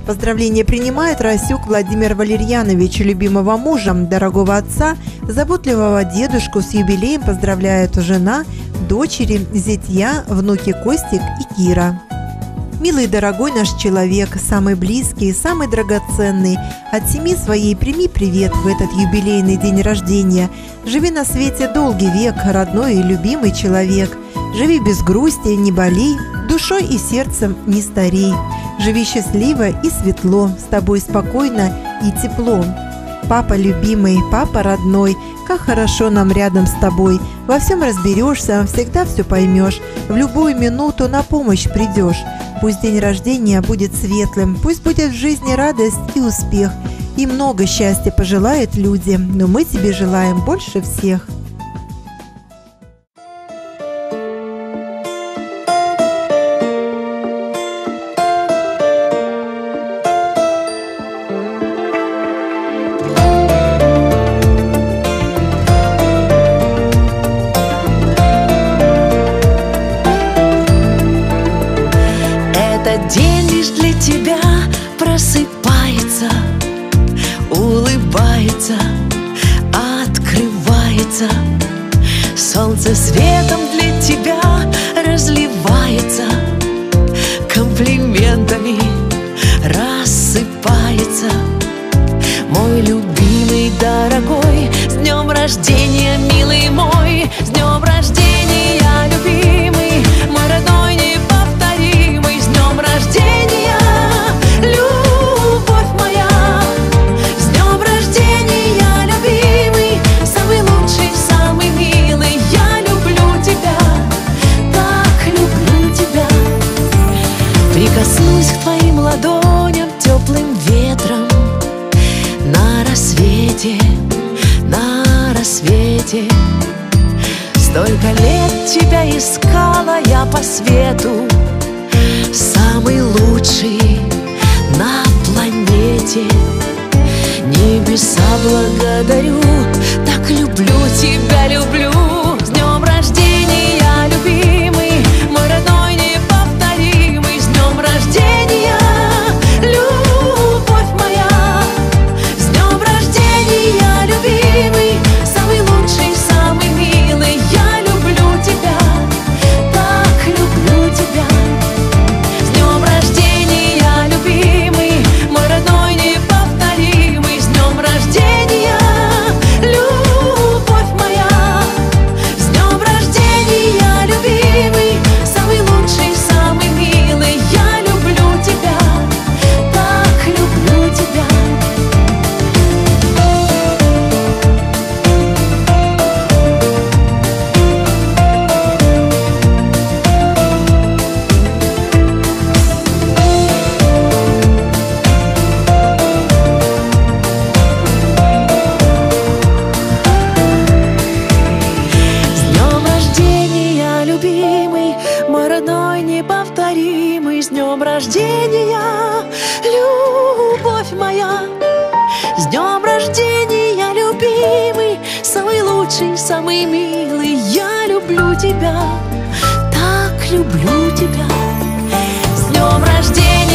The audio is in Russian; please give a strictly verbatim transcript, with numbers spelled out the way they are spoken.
Поздравления принимает Расюк Владимир Валерьянович, любимого мужа, дорогого отца, заботливого дедушку. С юбилеем поздравляют жена, дочери, зятья, внуки Костик и Кира. Милый и дорогой наш человек, самый близкий, самый драгоценный, от семьи своей прими привет в этот юбилейный день рождения. Живи на свете долгий век, родной и любимый человек. Живи без грусти, не болей, душой и сердцем не старей. Живи счастливо и светло, с тобой спокойно и тепло. Папа любимый, папа родной, как хорошо нам рядом с тобой. Во всем разберешься, всегда все поймешь, в любую минуту на помощь придешь. Пусть день рождения будет светлым, пусть будет в жизни радость и успех. И много счастья пожелают люди, но мы тебе желаем больше всех. День лишь для тебя просыпается, улыбается, открывается. Солнце светом для тебя разливается, комплиментами рассыпается. Мой любимый, дорогой, с днем рождения, милый мой, с днем рождения, любимый, мой родной, неповторимый, с днем рождения, любовь моя, с днем рождения, любимый, самый лучший, самый милый, я люблю тебя, так люблю тебя. Прикоснусь к твоим ладоням теплым ветром на рассвете, на рассвете. Столько лет тебя искала я по свету, самый лучший на планете. Небеса благодарю, так люблю тебя, люблю. С днем рождения, любимый, мой родной, неповторимый, с днем рождения, любовь моя, с днем рождения, любимый, самый лучший, самый милый, я люблю тебя, так люблю тебя. С днем рождения, любимый, мой родной, неповторимый, с днем рождения, любовь моя, с днем рождения, любимый, самый лучший, самый милый, я люблю тебя, так люблю тебя. С днем рождения, любимый, мой родной, неповторимый, с днем рождения, любовь моя, с днем рождения, любимый, самый лучший, самый милый, я люблю тебя, так люблю тебя. С днем рождения.